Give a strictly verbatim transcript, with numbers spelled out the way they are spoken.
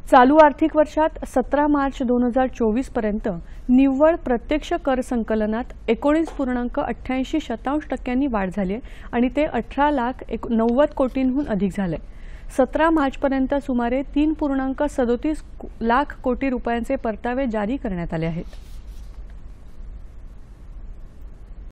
चालू आर्थिक वर्षात सतरा मार्च दोन हजार चोवीस पर्यंत निव्वळ प्रत्यक्ष कर संकलनात एकोणीस पूर्णांक अठ्ठ्याऐंशी शतांश टक्क्यांनी वाढ झाली आणि ते अठरा लाख नव्वद कोटींहून अधिक झाले। सतरा मार्चपर्यंत सुमारे तीन पूर्णांक सदोतीस लाख कोटी रुपयांचे परतावे जारी करण्यात आले आहेत।